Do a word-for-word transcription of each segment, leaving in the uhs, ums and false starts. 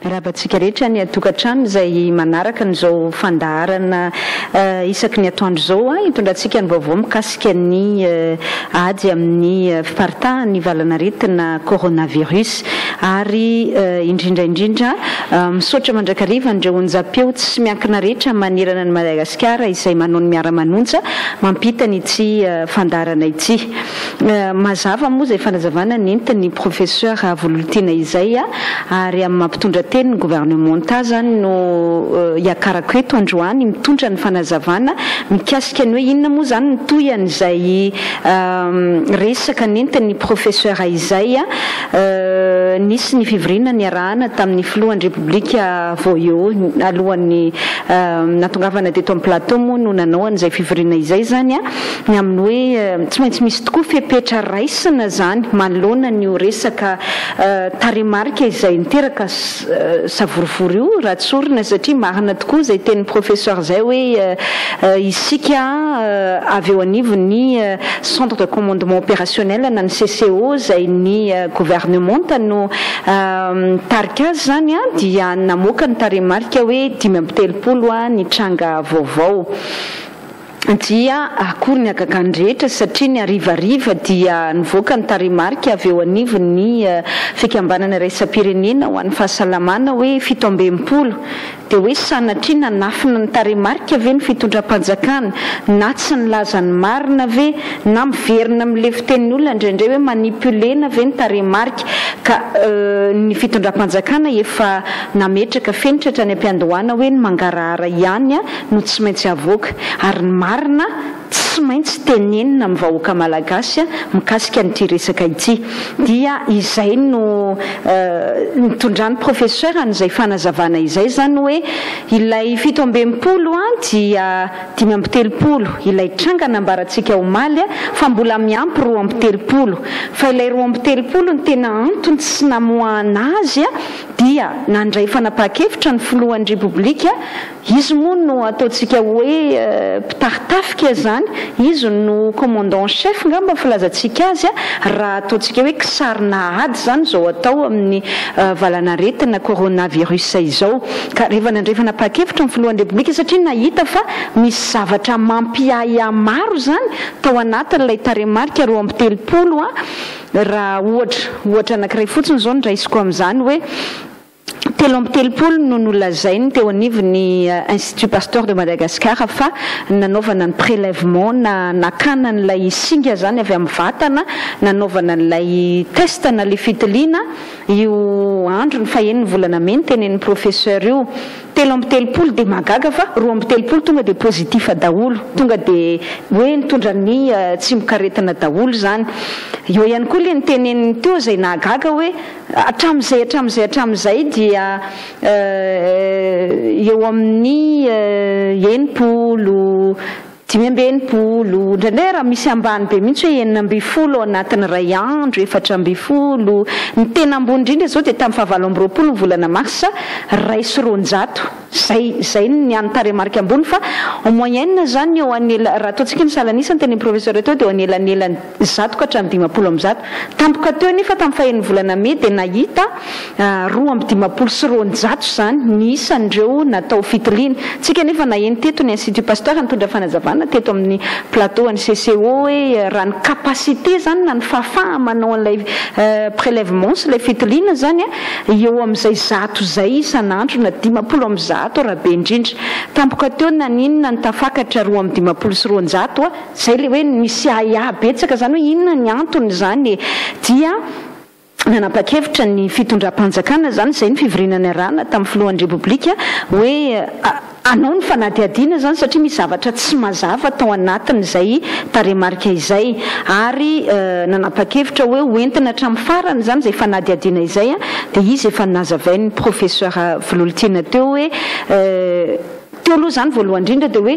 rahabantsika rehetra ny atokantrano izay manaraka n'izao fandaharana isaky ny atoandro zao a hitondrantsika ny vaovao mikasika ny ady amin'ny fiparitahan'ny valanaretina coronavirus ary indrindra indrindra misaotra mandrakariva andreo onjam-peo tsy miankina rehetra manirana ny Madagasikara izay manao ny miara-manonja mampita n'ity fandaharana ity. Mazava moa izay fanazavana nentin'ny professeur Volontina izay ary amin'ny mampitondra teny ny gouvernemental zany no iakarako eto androany mitondra ny fanazavana mikasika ny hoe inona moa zany ny toyan'izay resaka nentin'ny professeur izay nisy ny fivoriana ny arahana tamin'ny filohan'ny repoblika vao eo alohan'ny natongavana teto amin'ny plateau moa no nanao an'izay fivoriana izay zany a ny amin'ny hoe tsy maintsy misy tokoa fepetra raisina zany manoloana ny resaka taremarika izay niteraka savorivory io raha tsorina satria marina tokoa izay teny professeur zay hoe isika avy eo anivon'ny centre de commandement opérationnel na ny C C O izay ny gouvernement no tarika azy zany a dia namoaka ny taremarika hoe dimy amby telopolo ny tranga vaovao dia akory ny akakany rehetra satria ny arivariva dia nivoaka ny taremarika avy eo anivon'ny fikambanana raisam-pirenena ho an'ny fahasalamana hoe fito amby enimpolo dia hoe sanatria nanafina ny taremarika ve ny fitondram-panjakana na tsy nilaza ny marina ve na miverina amin'le fitenin'ny olona indraindray hoe manipulena ve ny taremarika ka ny fitondram-panjakana efa nametraka fenitra ny ampiandohana hoe ny mangarahara ihany no tsy maintsy avoaka ary ny marina tsy maintsy tenenina amin'ny vahoaka malagasy mikasika n'ity resaka ity dia izay no nitondran'ny professeur an'izay fanazavana izay zany hoe ilay fito amby enimpolo dia dimy amby telopolo ilay tranga nambarantsika omaly fa mbola miampy roa amby telopolo fa ilay roa amby telopolo ny tena antony tsy namoahana azy dia nandray fanapakevitra ny filohan'ny repoblika izy moa no ataontsika hoe mpitaritafika zany izy no commandant chef ngamba filazantsika azy raha ataontsika hoe kisarina ady zany zao atao amin'ny valanaretina coronavirus izao ka rehefa nandray fanapakevitra ny filohan'ny repoblika satria nahita fa misy zavatra mampiaya maro zany tao anatin'ilay taremarika roa amby telopolo raha ohatra ohatra anankiray fotsiny zao ndraisiko amin'izany hoe telo amby telopolo no nolazainy teo anivon'ny Institut Pasteur de Madagascar fa nanaovana ny prélèvement na nakana n'ilay singa zany avy amin'ny vatana nanaovana n'ilay test na le fitiliana io andro ny fahen'ny volana meny tenen'ny professeur io telo amby telopolo dia magaga fa roa amby telopolo tonga dia positif daholo tonga dia hoe nitondra ny tsy mikaretina daholo zany eo ihany koa le nitenen'ny teo izay nahagaga hoe hatramin'izay hatramin'izay hatramin'izay dia eo amin'ny enimpolo dimy amby enimpolo indraindray raha misy ambany be mihitsy hoe enina amby folo anatin'ny ray andro efatra amby folo ny tena ambony indrindra zao dia tamin'ny fahavalo amby roapolo ny volana marsa ray sy roanjato zay zay ny any taremarika ambony fa en moyenne zany eo anela raha ataontsika ny salanisa ny teny professeur teo dia anelanelany zato ka hatramin'ny dimapolo amby zato tampoka teo nefa tamin'ny fahen'ny volana me dia nahita roa amby dimapolo sy roanjato zany ny isan'ireo natao fitiliana tsika nefa naheny teto ny Institut Pasteur nitondra fanazavana teto amin'ny plateau an'ny C C O hoe raha ny capacité zany na ny fahafahana manao an'ilay prélèvement sy ilay fitiliana zany eo amin'izay zato zay isan'andro na dimapolo amby zato raha be indrindra tampoka teo na ninona ny tafakatra roa amby dimapolo sy roanjato zay le hoe misy aya betsaka zany hoe inona ny antony zany dia nanapakevitra ny fitondram-panjakana zany zay ny fivorianany arahana tamin'ny filohan'ny repoblika hoe anao ny fanadihadiana zany satria misy zavatra tsy mazava tao anatin'izay taremarika izay ary nanapakevitra hoe hoentina hatramin'ny farany zany zay fanadihadiana izay dia izy efa nazavain'ny professeur Volontina teo hoe teo aloha zany voalohany indrindra dia hoe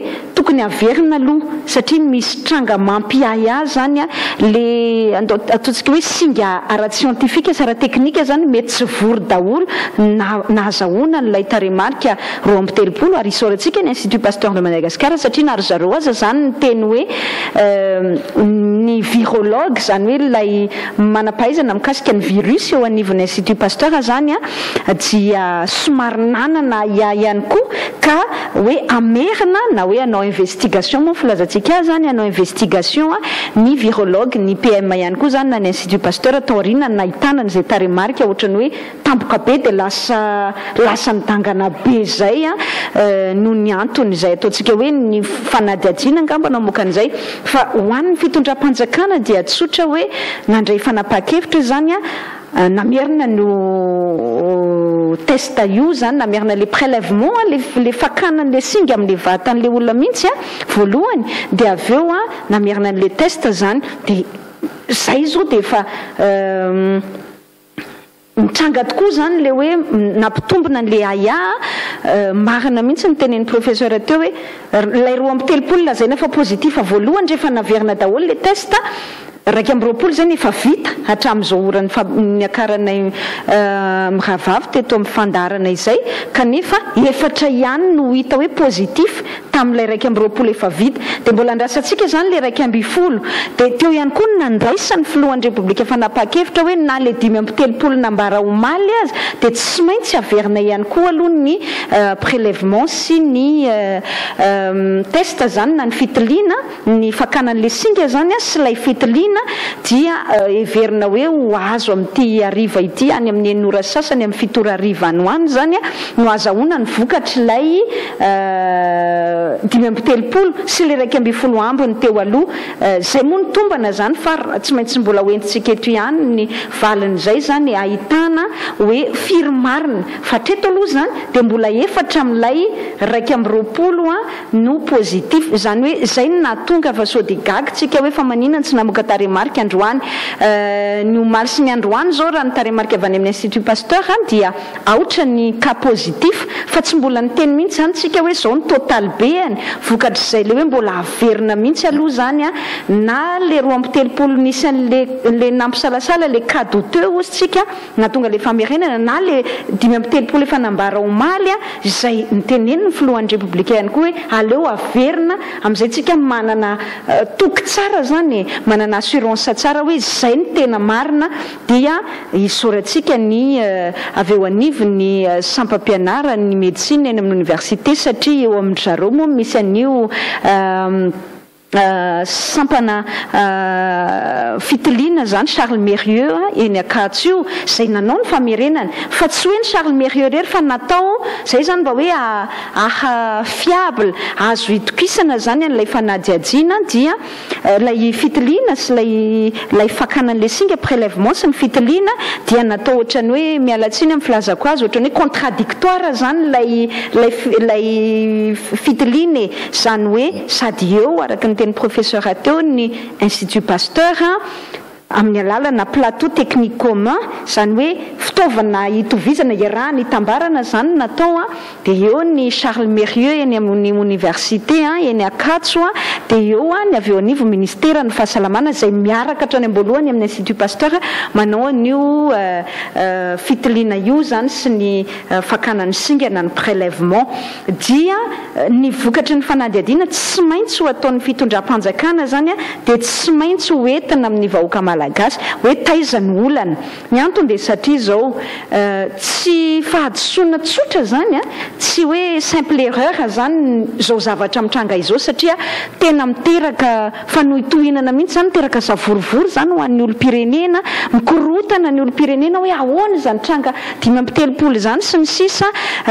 tokony averina aloha satria misy tranga mampiahy azy zany a le ataontsika hoe singa ara-scientifika sy ara-teknika zany mety tsy vory daholo na nahazahoana n'ilay taremarika roa amby telopolo ary isaorantsika ny Institut Pasteur de Madagascar satria nary zareo aza zany ny teny hoe ny virologue zany hoe lay manampahaizana mikasika ny virus eo anivon'ny Institut Pasteur zany a dia somary nanana ia ihany koa ka hoe amerina na hoe anao investigation moa filazantsika azy zany anao investigation ny virologue ny P M ihany koa zany na ny Institut Pasteur taorina nahitana n'izay taremarika ohatrany hoe tampoka be dia lasa lasa nidangana be zay a no ny antony zay ataontsika hoe ny fanadiadiana angamba namoaka an'izay fa ho an'ny fitondram-panjakana dia tsotra hoe nandray fanapahan-kevitra zany a namerina no testa io zany namerina le prélèvement le fakana le singa amin'le vatan'le olona mihitsy a voalohany dia aveo a namerina le test zany dia zay zao dia efa mitranga tokoa zany le hoe nampitombona n'le aya marina mihitsy ny tenen'ny professeur teo hoe lay roa amby telopolo lazaina fa positif voalohany rehefa naverina daholo le test raiky amby roapolo zany efa vita hatramin'izao orany niakaranay miravavy teto amin'ny fandarana izay kanefa efatra ihany no hita hoe positif tamin'ilay raiky amby roapolo efa vita dia mbola andrasantsika zany le raiky amby folo dia teo ihany koa nandraisany filohan'ny repoblika fanapahan-kevitra hoe na le dimy amby telopolo nambara omaly azy dia tsy maintsy averina ihany koa aloha ny prélèvement sy ny test zany na ny fitiliana ny fakanan'le singa zany a sy lay fitiliana dia everina hoe ho azo amin'ity ariva ity any amin'ny enora sasany amin'ny fitoro ariva any hoany zany no azahoana ny vokatr'ilay dimy amby telopolo sy le raiky amby folo ambiny teo aloha zay moa ny tombana zany fa tsy maintsy mbola hoentintsika eto ihany ny valin'izay zany ahitana hoe firy-marina fa treto aloha zany dia mbola efatra amin'ilay raiky amby roapolo a no positif zany hoe zay no nahatonga fa sao dia gagitsika hoe fa maninona tsy namoaka taremarika androany ny omaly sy ny androany zao raha ny taremarika avy any amin'ny Institut Pasteur dia aotra ny cas positif fa tsy mbola ny teny mihitsy zany tsika hoe zao ny total be any vokatr'izay le hoe mbola averina mihitsy aloha zany a na le roa amby telopolo nisy an'le nampisalasala le cas douteux ozytsika nahatonga le famerenana na le dimy amby telopolo efa nambara omaly a zay nyteneniny filohan'ny repoblika ihany koa hoe aleo averina amin'izay tsika manana toky tsara zany manana assurance tsara hoe zay ny tena marina dia isaorantsika ny avy eo anivo ny sampam-pianara ny médecine eny amin'ny université satria eo amin'ny zareo moa misy an'io sampana fitiliana zany Charles Mérieux eny Akatso io zay nanao ny famerenany fa tsy hoe ny Charles Mérieux rery fa natao zay zany mba hoe aha fiable azo itokisana zany an'ilay fanadiadiana dia lay fitiliana sy lay lay fakanan'le singa prélèvement sy ny fitiliana dia natao ohatrany hoe mialatsiny amin'ny filazako azy ohatrany hoe contradictoire zany lay lay lay fitiliana zany hoe sady eo araka ny teny professeur ateo ny Institut Pasteur amin'ny alalana plateau technique commun zany hoe fitaovana itovizana iarahana itambarana zany natao a dia eo ny Charles Mérieux eny amin'ny université eny Akatso a dia eo a ny avy eo anivo ministère ny fahasalamana zay miaraka hatrany am-boalohany amin'ny Institut Pasteur manao an'io fitiliana io zany sy ny fakanany singa na ny prélèvement dia ny vokatry ny fanadiadiana tsy maintsy ho ataon'ny fitondram-panjakana zany a dia tsy maintsy ho entina amin'ny vahoaka malagasy hoe taizany olana ny antony dia satria zao tsy fahadisoana tsotra zany a tsy hoe simple erreur zany zao zavatra mitranga izao satria tena miteraka fanohitohinana mihitsy zany miteraka savorivory zany ho an'ny olo-pirenena mikorotana ny olo-pirenena hoe ahoana zany tranga dimy amby telopolo zany sy ny sisa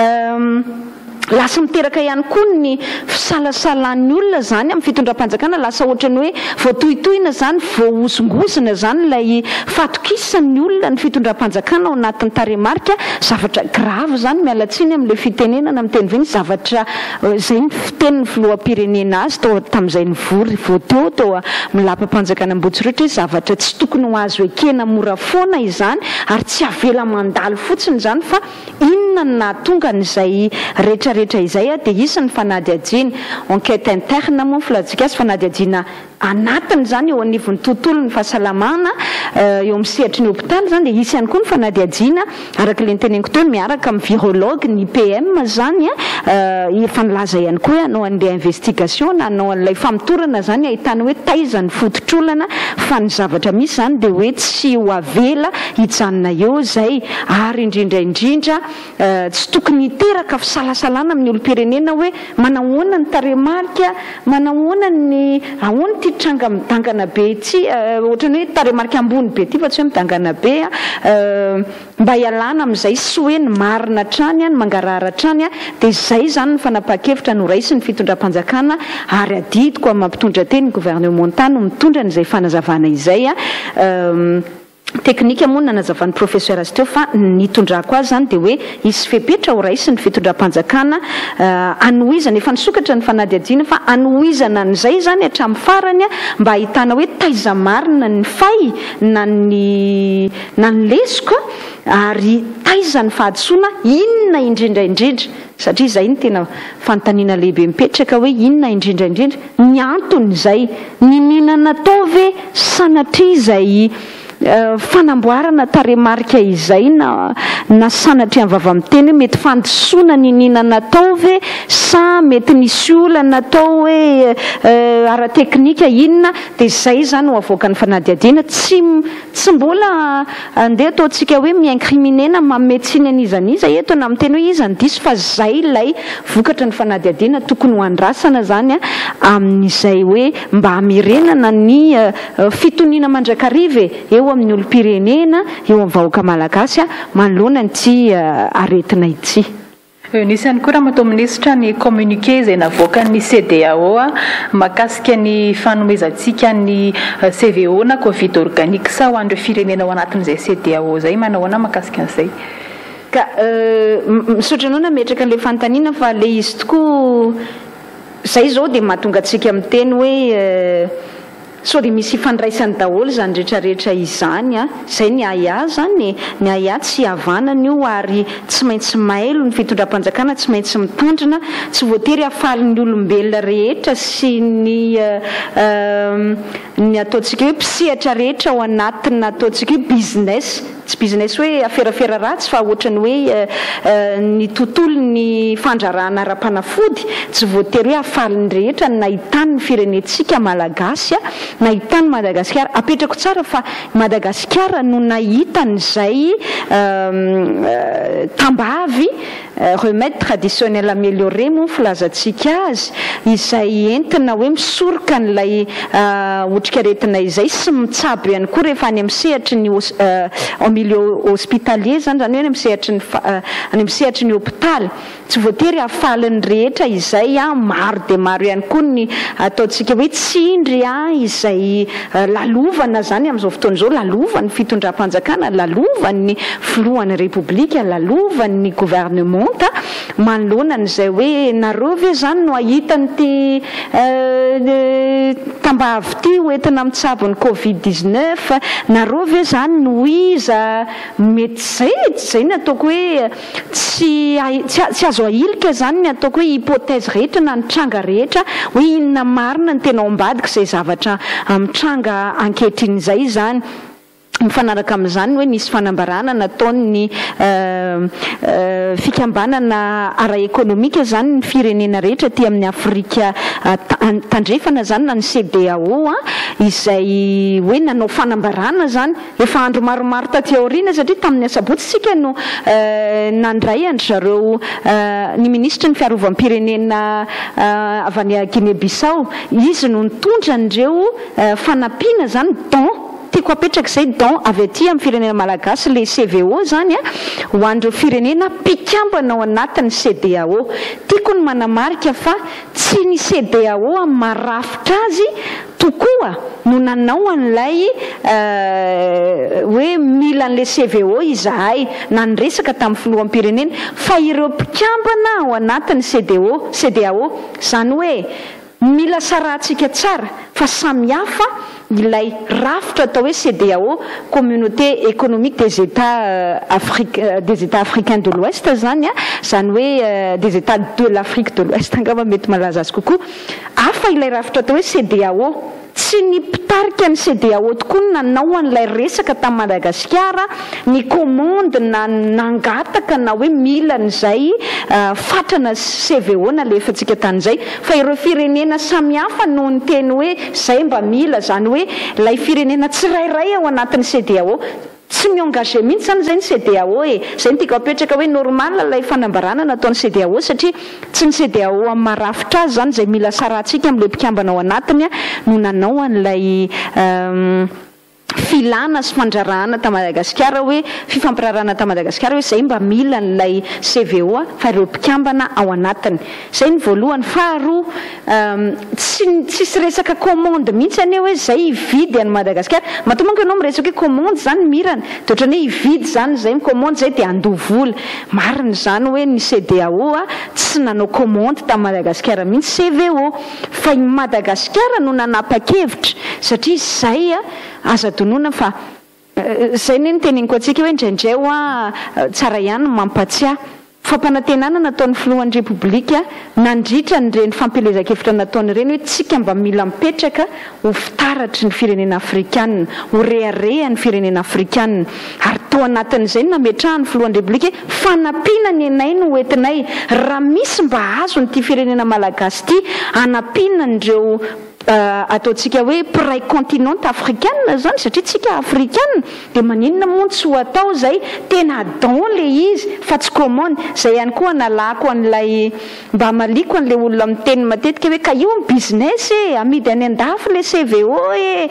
lasa miteraka ihany koa ny fisalasalan'ny olona zany amin'ny fitondram-panjakana lasa ohatrany hoe voatohitohina zany voaosongosina zany lay fatokisan'ny olona ny fitondram-panjakana ao anatin'ny taremarika zavatra grave zany mialatsiny amin'le fitenenana amin'ny teny veny zavatra zay fitenin'ny filoham-pirenena azy tao tamin'izay ny vory voateo tao milapa-panjakana Ambotsiratra hoe zavatra tsy tokony ho azo ekena mora foana izany ary tsy avela mandalo fotsiny zany fa inona ny nahatonga n'izay rehetra rehetrarehetra izay a dia isy ny fanady ajiana enquête interne moa filatsika azy fanady ajiana anatiny zany eo anivon'ny tontolo ny fahasalamana eo amin'ny sehatry ny hôpitaly zany dia isy ihany koa ny fanady ajiana araka le niteneniko teo miaraka amin'ny virologue ny P M zany a efa nilaza ihany koa hoe anao an'ilay investigation na anao an'ilay famitorana zany ahitana hoe taiza ny fototr'olana fa ny zavatra misy zany dia hoe tsy ho avela hijanona eo zay ary indrindra indrindra tsy tokony hiteraka fisalasalana amin'ny olom-pirenena hoe manahoana ny taremarika manahoana ny ahoana ty tranga midangana be ty ohatrany hoe taremarika ambony be ty fa tsy hoe midangana be mba hialana amin'izay sy hoe ny marina trany a ny mangarahara trany a dia zay zany ny fanapa-kevitra no raisy ny fitondram-panjakana ary adidiko amin'ny mampitondra teny ny gouvernementany no mitondra n'izay fanazavana izay a teknika moa nanazavan'ny professeur azy teo fa nitondrako azy zany dia hoe isy fepetra ho raisy ny fitondram-panjakana anohizana efa nisokatra ny fanady ajiana fa anohizana n'izay zany hatramin'ny farany mba ahitana hoe taiza marina ny fay na ny na ny lesika ary taiza ny fahadisoana inona indrindra indrindra satria zay ny tena fanontaniana lehibe mipetraka hoe inona indrindra indrindra ny antony zay ny ninana atao ve sanatria izay fanamboarana taremarika izay na na sanatria mivava miteny hoe mety fandisoana ny ninana atao ve sa mety nisy olana atao hoe ara-teknika inona dia zay zany ho avoaka ny fanady adiana tsy tsy mbola andeha ataontsika hoe miincriminena mametsiny an'izaniza eto na miteny hoe iza ny diso fa zay ilay vokatra ny fanady adiana tokony ho andrasana zany a amin'izay hoe mba hamirenana ny fitoniana mandrakarive eo amin'ny olom-pirenena eo amin'ny vahoaka malagasy a manoloana nyty aretina ity. Nisy ihany koa raha matao minisitra ny communiqué izay navoaka ny C D A O a mahakasika ny fanomezantsika ny C V O na Covid organique sa ho an'ireo firenena ao anatin'izay C D A O zay manahoana mahakasika an'izay ka misaotra anao nametraka an'ilay fanontaniana fa le izy tokoa zay zao dia mahatonga antsika amin'ny teny hoe so dia misy ifandraisany daholo zany rehetrarehetra izany a zay ny aya zany ny aya tsy havanana io ary tsy maintsy mailo ny fitondram-panjakana tsy maintsy mitandrina tsy voatery hafalin'ny olombelona rehetra sy ny ny ataontsika hoe mpisehatra rehetra ao anatina ataontsika hoe business tsy business hoe aferafera ratsy fa ohatrany hoe ny tontolo ny fandrarahana ara-panafody tsy voatery hoe hafalin'ny rehetra nahitany ny firenetsika malagasy a nahitany Madagasikara apetrako tsara fa Madagasikara no nahitan'izay tambavy remède traditionnel amélioré moa filazantsika azy izay entina hoe misoroka n'ilay otrikaretina izay sy mitsabo ihany koa rehefa any amin'ny sehatry ny en milieu hospitalier zany zany hoe any amin'ny sehatry ny any amin'ny sehatry ny hôpitaly tsy voatery hafalin'ny rehetra izay a maro dia maro ihany koa ny ataontsika hoe tsindry a izay lalovana zany amin'izao fotoana izao lalovany fitondram-panjakana lalovany filohan'ny repoblika lalovany gouvernement manoloana n'izay hoe nareo ve zany no ahitan'ity tambavy ty hoentina mitsabo ny covid dix-neuf nareo ve zany no iza mety zay zay ny ataoko hoe tsy tsy azo ahilika zany ny ataoko hoe hypothèse rehetra na nitranga rehetra hoe inona marina ny tena ao ambadika izay zavatra mitranga ankehitriny zany mifanaraka amin'izany hoe nisy fanambarana nataony fikambanana ara-ekonomika zany ny firenena rehetra ty amin'ny Afrika tandrefana zany na ny C D A O a izay hoe nanao fanambarana zany efa andro maromaro taty aoriana satria tamin'ny asabotsy sika no nandray andry zareo ny ministra ny fiarovam-pirenena avy any Guinée Bissau izy no nitondra an'ireo fanampiana zany don tiako apetraka izay don avy aty amin'ny firenena malagasy le C V O zany a ho an'ireo firenena mpikambana ao anatin'ny C D A O tiako ny manamarika fa tsy ny C D A O marafitra azy tokoa no nanao an'ilay hoe mila an'le C V O izahay na nyresaka tamin'ny filoham-pirenena fa ireo mpikambana ao anatin'ny C D A O C D A O zany hoe mila sarantsika tsara fa samihafa ilay rafitra atao hoe C D A O, communauté économique des états africains des états africains de l'Ouest zany a zany hoe des états de l'Afrique de l'Ouest angamba mety malaza azy kokoa. Hafa ilay rafitra atao hoe C D A O, tsy ny mpitarika ny C D A O tokoa no nanao an'ilay resaka tamin'ny Madagasikara, ny commande na nangataka na hoe mila n'izay uh, fatrana C V O na lefantsika tan'izay, fa ireo firenena samihafa no ny teny hoe zay mba mila, zany hoe lay firenena tsirairay ao anatin'ny C D A O tsy miengagé mihitsy zany zay ny C D A O e. Zay ny tiako apetraka hoe normal lay fanambarana nataon'ny C D A O, satria tsy ny C D A O amin'ny marafitra azy zany zay mila sarantsika amin'ilay mpikambana ao anatiny no nanao an'ilay um, filana sy fandrarahana ta Madagasikara hoe fifampirarahana ta Madagasikara hoe zay mba mila n'ilay C V O fa ireo mpikambana ao anatiny. Zay ny voalohany. Faharoa, um, tsy tsisy resaka commande mihitsy ane hoe zay ividy any Madagasikara. Matomonko ianao miresaka hoe commande zany mirana, de ohatrany hoe ividy zany zay commande zay de andovola. Marina zany hoe ny C D A O a tsy nanao commande ta Madagasikara mihitsy C V O, fa i Madagasikara no nanapa-kevitra satria zay a aza donona fa zay ny teneniko atsika hoe indraindray a tsara ihany mampatsiahy fampanantenana nataon'ny filohan'ny repoblika nandritra nyreny fampelezakevitra nataony reny hoe tsika mba mila mipetraka ho fitaratry ny firenena afrikanina, ho rearea ny firenena afrikanina, ary tao anatin'izay nametrahany filohan'ny repoblika fanampiana ny anay no entinay raha misy mba azo nyty firenena malagasy ty anampiana nireo Uh, ataontsika hoe pray continent africaine zany satria tsika africaine de maninona moa tsy ho atao zay tena don le izy fa tsy commande. Zay ihany koa nalako an'ilay mba maliko an'le olona miteny matetika hoe ka io ny business e amidy any andafy le C V O e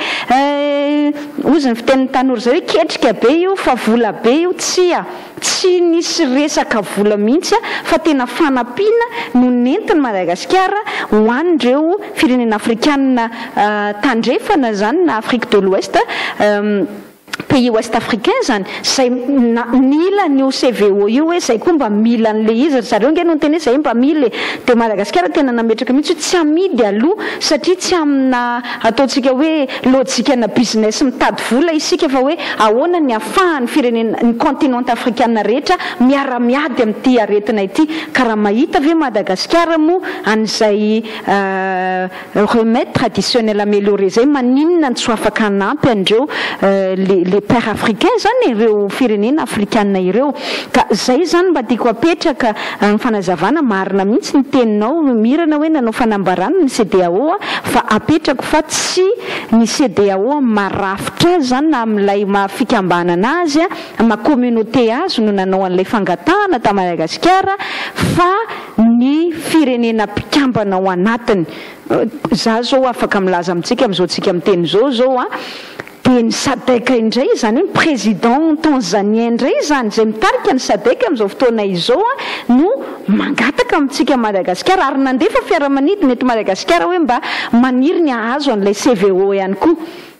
uh, ozy ny fitenin'ny tanora zay hoe ketrika be io fa vola be io, tsy a tsy nisy resaka vola mihitsy fa tena fanampiana no nentin'ny Madagasikara ho an'ireo firenena afrikanina uh, tandrefana zany na Afrique de l'Ouest, um, pays ouest africain zany zay nila ny C V O io hoe zay koa mba mila an'le izy. Zareo nge no teny hoe zay mba mila, de Madagasikara tena nametraka mihitsy tsy amidy aloha satria tsy amina ataontsika hoe lojika na business mitady vola isika fa hoe ahoana ny ahafahan'ny firenena ny continent africaine rehetra miara-miady amin'ity aretina ity. Karaha mahita ve Madagasikara mo an'izay uh, remède traditionnel amélioré zay maninona tsy afaka hanampy an'ireo uh, les les pères africains zany ireo firenena afrikanina ireo. Ka zay zany mba tiako apetraka ny fanazavana marina mihitsy ny teninao mirana hoe nanao fanambarana ny C D A O fa apetrako fa tsy ny C D A O marafitra zany na amin'ilay mafikambanana azy ma communauté azy no nanao an'ilay fangatahana ta Madagasikara fa ny firenena mpikambana ao anatiny. Za zao afaka milaza amintsika am'izao tsika miteny zao zao a de ny sadeka indray zany hoe président tanzanien indray zany zay mitarika ny sadeka am'izao fotoana izao a no mangataka amintsika Madagasikara ary nandefa fiaramanidina eto Madagasikara hoe mba maniry ny ahazo an'ilay C V O ihany koa.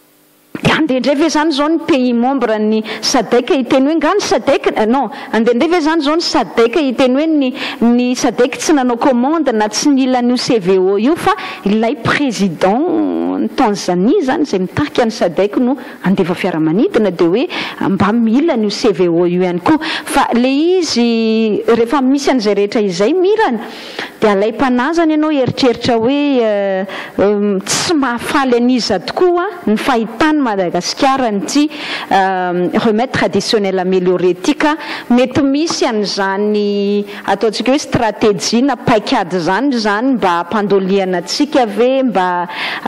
De andendray ve zany zao ny pays membre ny sadeka hiteny hoe nga ny sadeka non andendray ve zany zao ny sadeka hiteny hoe ny ny sadeka tsy nanao commande na tsy nila ny C V O io fa ilay président Tanzanie zany zay mitarika ny sadek no andefa fiaramanidina de hoe mba mila ny C V O io ihany koa. Fa le izy rehefa misy an'izay rehetra izay mirana de alay mpanazany ianao eritreritra hoe uh, um, tsy mahafaly aniza tokoa ny fahitany Madagasikara nyty uh, remède traditionnel amélioré ty ka mety misy an'izany ataontsika hoe stratégie na paikady zany zany mba hampandoliana atsika ve mba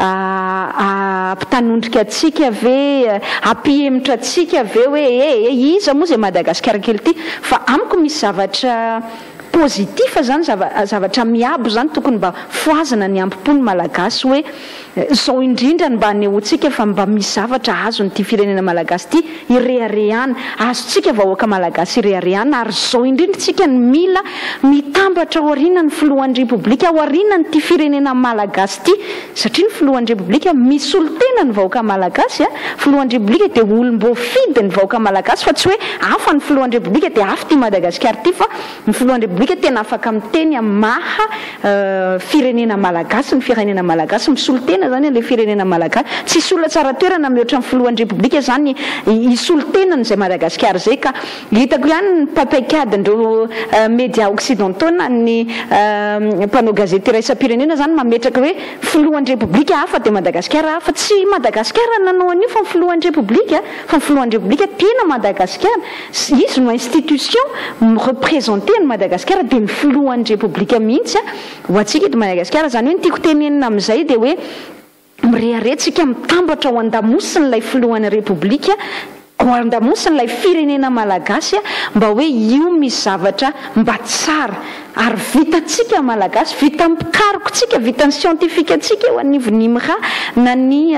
ampitanondrika atsika ve ampihemitra atsika ve hoe e e iza moa zay Madagasikara kely ty fa amiko misy zavatra positif zany zavatra miabo zany tokony mba foazana ny ampopony malagasy hoe zao indrindra mba anehoantsika fa mba misy zavatra azo nyty firenena malagasy ty ireareana azotsika vahoaka malagasy ireareana ary zao indrindra tsika ny mila mitambatra ao aoriana ny filohan'ny repoblika ao aoriana ny ty firenena malagasy ty satria ny filohan'ny repoblika misy olo tena ny vahoaka malagasy a filohan'ny repoblika de olom-boafidy ny vahoaka malagasy fa tsy hoe hafa ny filohan'ny repoblika de hafa ty Madagasikara ty fa ny filohan'ny repoblika repoblika tena afaka miteny maha firenena malagasy ny firenena malagasy misolo tena zany le firenena malagasy tsy sola tsara toerana mihoatra ny filohan'ny repoblika zany isolo tenany zay Madagasikara zay ka hitako ihany ny papaikadindreo média occidentaux na ny mpanao gazety iraisam-pirenena zany mametraka hoe filohan'ny repoblika hafa de Madagasikara hafa tsy Madagasikara nanao an'io fa ny filohan'ny repoblika fa ny filohan'ny repoblika tena Madagasikara izy no institution représentée ny Madagasikara de ny filohan'ny repoblika mihitsy ho atsika eto Madagasikara zany hoe ny tiako tenenina amin'izay de hoe mireharehtsika mitambatra ho andamosin'ilay filohan'ny repoblika ho andamosin'ilay firenena malagasy mba hoe io misy zavatra mba tsara ary vitatsika malagasy vita mpikarikotsika vitany scientifique atsika ho anivonimra na ny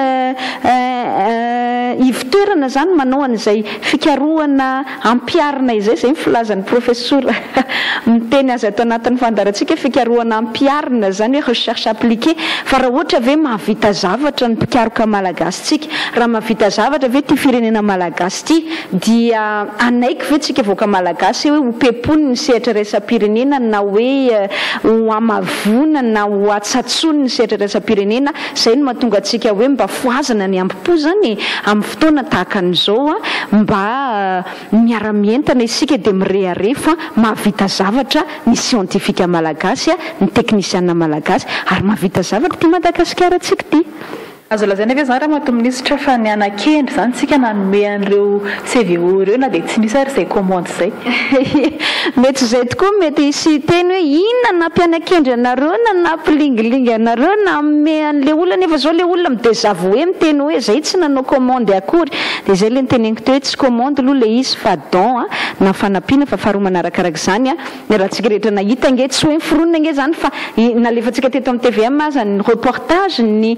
ivitoerana zany manao an'izay fikarohana ampiarina izay zay filazan'ny professeur miteny azy ato anatin'ny fandaratsika fikarohana ampiarina zany hoe recherche appliquée fa raha ohatra ve mahavita zavatra ny mpikaroka malagasy tsika raha mahavita zavatra ve ty firenena malagasy ty dia anaiky ve tsika voaka malagasy hoe ho pepony ny sehatra raisam-pirenena na hoe ho amavona na ho atsatsony ny sehatra raisam-pirenena zay no mahatonga atsika hoe mba foazana ny ampipo zany amin'ny fotoana tahaka an'izao mba miara-mientana isika de mireharefa mahavita zavatra ny scientifique malagasy ny technicienne malagasy ary mahavita zavatra ty Madagasikara tsika ty azo lazaina ve zany raha mato ministra fa ny anakendry zany tsika nanome an'ireo C V O ireo na de tsy misy ary zay commande zay mety zay tokoa mety isy teny hoe inona nampianakendry anareo na nampilingilingy anareo na ame an'le olona nefa zao le olona midésavoué miteny hoe zay tsy nanao commande akory de zay le niteneniko teo hoe tsy commande aloha le izy fa don na fanampiana fa faharoa manarakarak' zany a ny raha tsika rehetra nahita nge tsy hoe miforonina nge zany fa nalefatsika teto amin'ny T V M zany reportage ny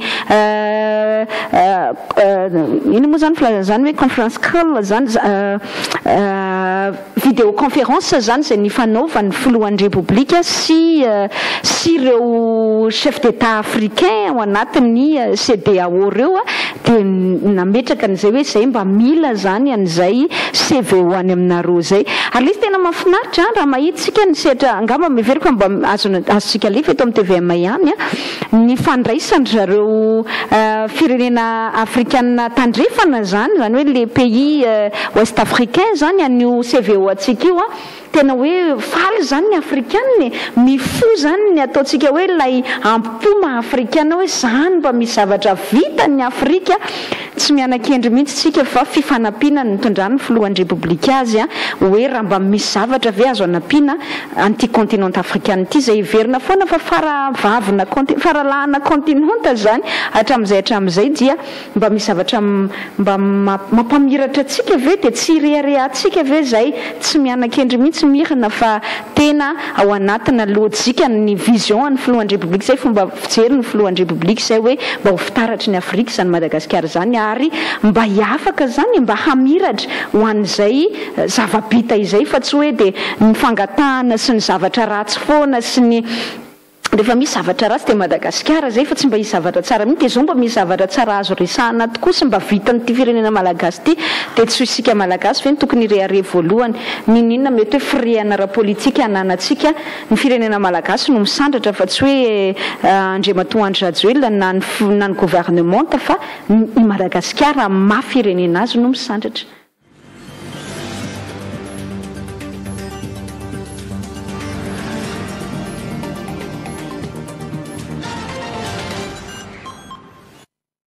ino moa zany filaza zany hoe conférence call zany vidéoconférence zany zay nifanaovan'ny filohan'ny repoblika sy sy ireo chef d'état africain ao anatin'ny C D A O reo de nametraka an'izay hoe zay mba mila zany an'izay C V O any aminareo zay ary le izy tena mahafinaritra raha mahitsika ny sehatra angamba miveriko mba azontsika lefa eto amin'ny T V M ihany ny fandraisany zareo firenena africaine tandrefana zany zany hoe les pays ouest africain zany an'io C V O atsika io tena hoe faly zany ny africaine mifo zany ny ataotsika hoe lay ampoma africaine hoe zany mba misy zavatra vita ny Afrika tsy mianakendry mihitsy tsika fa fifanampiana ny tondrany filohan'ny repoblika azy hoe raha mba misy zavatra ve azo anampiana anty continent africaine ty zay iverina foana fa faravavina faralahana continent zany hatram'izay hatram'izay dia mba misy zavatra mba mampamiratra atsika ve de tsy reharehatsika ve zay tsy mianakendry mihitsy mirana fa tena ao anatina lojika ny vision ny filohan'ny repoblika zay fomba fijery ny filohan'ny repoblika zay hoe mba ho fitaratry ny Afrika zany Madagasikara zany ary mba hiafaka zany mba hamiratra ho an'izay zavabita izay fa tsy hoe de ny fangatahana sy ny zavatra ratsy foana sy ny rehefa misy zavatra ratsy de Madagasikara zay fa tsy mba hisy zavatra tsara mihitsy de zao mba misy zavatra tsara azo resahana tokoa sy mba vitan'ity firenena malagasy ty de tsy isika malagasy ve ny tokony rehare voalohany ninina mety hoe firehana ara politika ananatsika ny firenena malagasy no misandratra fa tsy hoe Andriamatoa Andry Rajoelina na ny gouvernement fa ny Madagasikara mafirenena azy no misandratra